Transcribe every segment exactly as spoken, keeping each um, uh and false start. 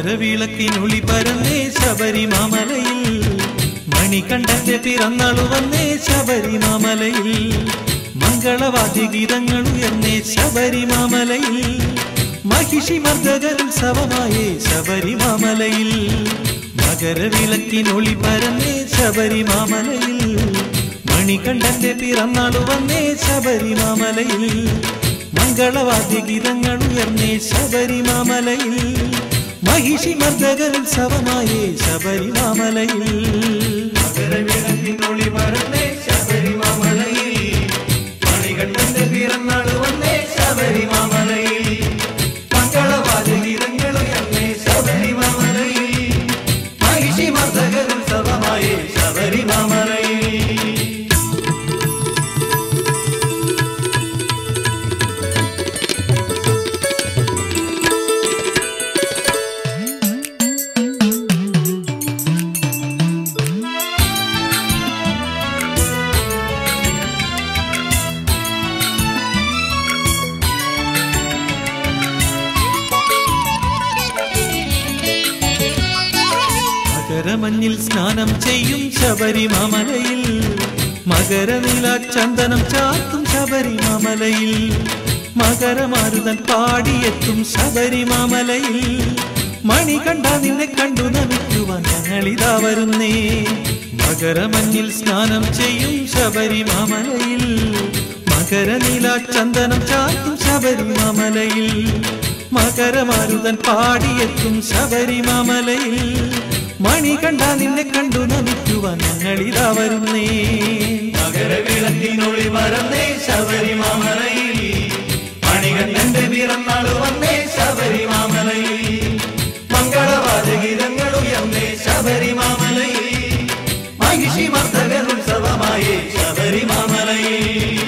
മകരവിളക്കിനൊളി പരന്നേ ശബരിമലയിൽ മണികണ്ഠന്റെ പിറന്നാളു വന്നേ ശബരിമലയിൽ മംഗളവാദ്യഗീതങ്ങൾ ഉയർന്നേ ശബരിമലയിൽ മഹിഷി മർദ്ദകോത്സവമായേ ശബരിമലയിൽ മകരവിളക്കിനൊളി പരന്നേ ശബരിമലയിൽ മണികണ്ഠന്റെ പിറന്നാളു വന്നേ ശബരിമലയിൽ മംഗളവാദ്യഗീതങ്ങൾ ഉയർന്നേ ശബരിമലയിൽ മഹിഷി മർദ്ദകോത്സവമായേ ശബരിമലയിൽ മകരവിളക്കിനൊളി പരന്നേ ശബരിമലയിൽ മണികണ്ഠന്റെ പിറന്നാളു വന്നേ ശബരിമലയിൽ മംഗളവാദ്യഗീതങ്ങൾ ഉയർന്നേ ശബരിമലയിൽ മഹിഷി മർദ്ദകോത്സവമായേ ശബരിമലയിൽ മകരമഞ്ഞിൽ സ്നാനം ചെയ്യും ശബരിമലയിൽ മകരനില ചന്ദനം ചാർത്തും ശബരിമലയിൽ മകരമാരുതൻ പാടിയെത്തും ശബരിമലയിൽ മണികണ്ഠ നിന്നെ കണ്ടു നമിക്കുവാൻ ഞങ്ങളിതാ വരുന്നേ മകരമഞ്ഞിൽ സ്നാനം ചെയ്യും ശബരിമലയിൽ മകരനില ചന്ദനം ചാർത്തും ശബരിമലയിൽ മകരമാരുതൻ പാടിയെത്തും ശബരിമലയിൽ മണികണ്ഠ നിന്നെ കണ്ടു നമിക്കുവാൻ ഞങ്ങളിതാ വരുന്നേ മകരവിളക്കിനൊളി പരന്നേ ശബരിമലയിൽ മണികണ്ഠന്റെ പിറന്നാളു വന്നേ ശബരിമലയിൽ മംഗളവാദ്യഗീതങ്ങൾ ഉയർന്നേ ശബരിമലയിൽ മഹിഷി മർദ്ദകോത്സവമായേ ശബരിമലയിൽ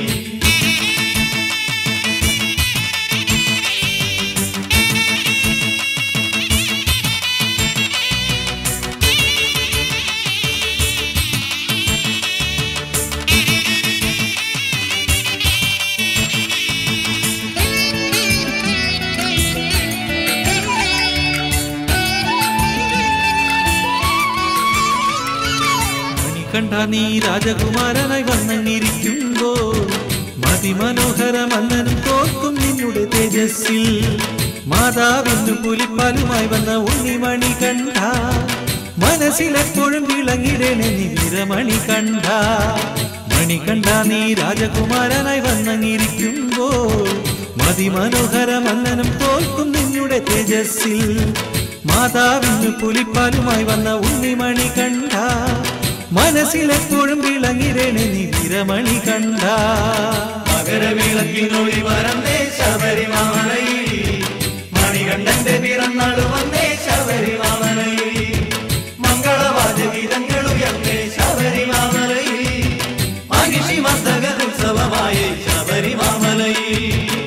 കണ്ട നീ രാജകുമാരനായി വന്നിരിക്കുമ്പോൾ മതിമനോഹര മന്നനും തോൽക്കും നിന്നുടെ തേജസ്സിൽ മാതാവിന്നു പുലിപ്പാലുമായി വന്ന ഉണ്ണിമണി കണ്ട മനസ്സിലെപ്പോഴും വിളങ്ങിടേണേ നീ വീരമണി കണ്ട മണികണ്ഠ നീ രാജകുമാരനായി വന്നിരിക്കുമ്പോൾ മതിമനോഹര മന്നനും തോൽക്കും നിന്നുടെ തേജസ്സിൽ മാതാവിന്നു പുലിപ്പാലുമായി വന്ന ഉണ്ണിമണി കണ്ട മനസ്സിലെപ്പോഴും വിളങ്ങിടേണേ നീ വീരമണി കണ്ട മകരവിളക്കിനൊളി പരന്നേ ശബരിമലയിൽ മണികണ്ഠന്റെ പിറന്നാളു വന്നേ ശബരിമലയിൽ മംഗളവാദ്യഗീതങ്ങൾ ഉയർന്നേ ശബരിമലയിൽ മഹിഷി മർദ്ദകോത്സവമായേ ശബരിമലയിൽ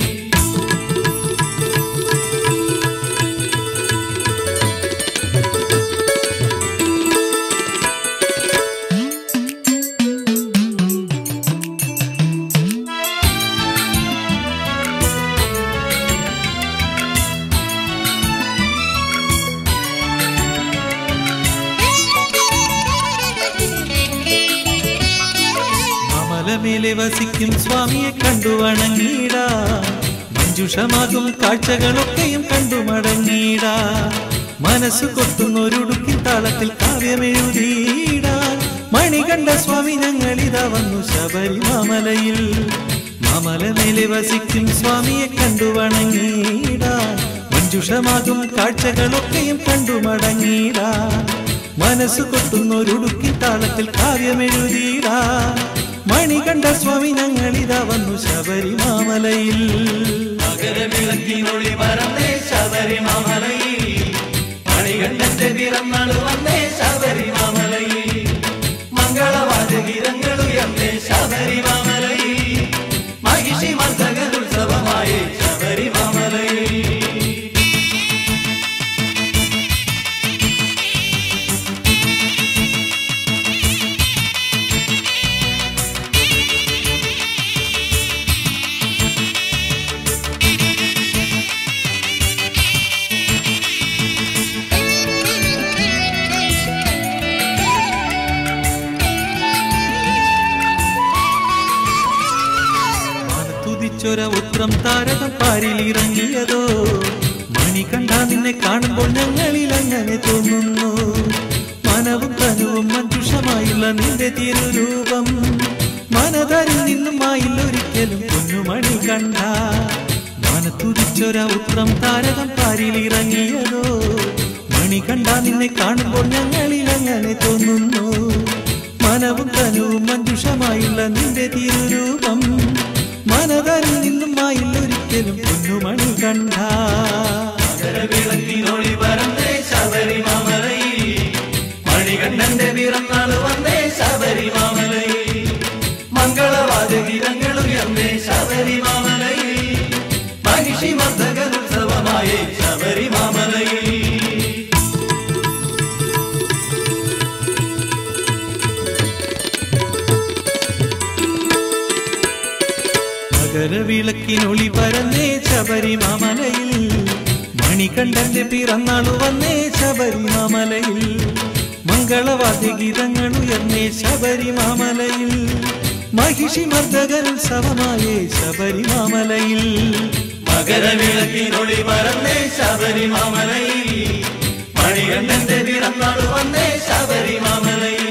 മേലെ വസിക്കും സ്വാമിയെ കണ്ടു വണങ്ങിടാ മഞ്ജുഷമാകും കാഴ്ചകളൊക്കെയും കണ്ടു മടങ്ങിടാ മനസ്സു കൊത്തുന്നൊരുടുക്കിൻ താളത്തിൽ കാവ്യമെഴുതിയിടാൻ മണികണ്ഠ സ്വാമി ഞങ്ങളിതാ വന്നു ശബരിമലയിൽ മാമല മേലെ വസിക്കും സ്വാമിയെ കണ്ടു വണങ്ങിടാ മഞ്ജുഷമാകും കാഴ്ചകളൊക്കെയും കണ്ടു മടങ്ങിടാ മനസ്സു കൊത്തുന്നൊരുടുക്കിൻ താളത്തിൽ കാവ്യമെഴുതിയിടാ മണികണ്ഠ സ്വാമി ഞങ്ങളിതാ വന്നു ശബരിമലയിൽ മകരവിളക്കിനൊളി പരന്നേ ശബരിമലയിൽ മണികണ്ഠന്റെ പിറന്നാളു വന്നേ ശബരിമലയിൽ മംഗളവാദ്യഗീതങ്ങൾ ഉയർന്നേ ശബരിമലയിൽ മഹിഷി മർദ്ദകോത്സവമായേ ശബരിമലയിൽ തുതിച്ചൊര ഉത്രം താരകം പാരിലിറങ്ങിയതോ മണികണ്ഠ നിന്നെ കാണുമ്പോൾ ഞങ്ങളിൽ അങ്ങനെ തോന്നുന്നു മനവും തനുവും മഞ്ജുഷമായുള്ള നിന്റെ തിരുരൂപം മനതരിൽ നിന്നുമായില്ലൊരിക്കലും പൊന്നുമണി കണ്ട മനത്തുതിച്ചൊര ഉത്രം താരകം പാരിലിറങ്ങിയതോ മണികണ്ഠ നിന്നെ കാണുമ്പോൾ ഞങ്ങളിൽ അങ്ങനെ തോന്നുന്നു മനവും തനുവും മഞ്ജുഷമായുള്ള നിന്റെ തിരുരൂപം മനതരിൽ നിന്നുമായില്ലൊരിക്കലും പൊന്നുമണി കണ്ട വിളക്കിനൊളി പരന്നേ ശബരിമലയിൽ മണികണ്ഠന്റെ പിറന്നാള് വന്നേ ശബരിമലയിൽ മംഗളവാദ്യഗീതങ്ങൾ ഉയർന്നേ ശബരിമലയിൽ മഹിഷി മർദ്ദകർ ഉത്സവമായേ ശബരിമലയിൽ മകരവിളക്കിനൊളി പരന്നേ ശബരിമലയിൽ മണികണ്ഠന്റെ പിറന്നാളു വന്നേ ശബരിമലയിൽ മംഗളവാദ്യഗീതങ്ങൾ ഉയർന്നേ ശബരിമലയിൽ മഹിഷി മർദ്ദകർ ഉത്സവമായേ ശബരിമലയിൽ മകരവിളക്കിനൊളി പരന്നേ ശബരിമലയിൽ മണികണ്ഠന്റെ പിറന്നാളു വന്നേ ശബരിമലയിൽ